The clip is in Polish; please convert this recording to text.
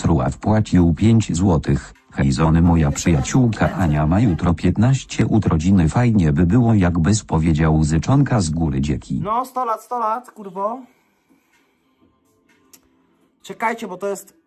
Kruła wpłacił 5 złotych. Hej Zony, moja przyjaciółka Ania ma jutro 15 urodziny, fajnie by było jakby spowiedział zyczonka z góry dzieki. No 100 lat, kurwo. Czekajcie, bo to jest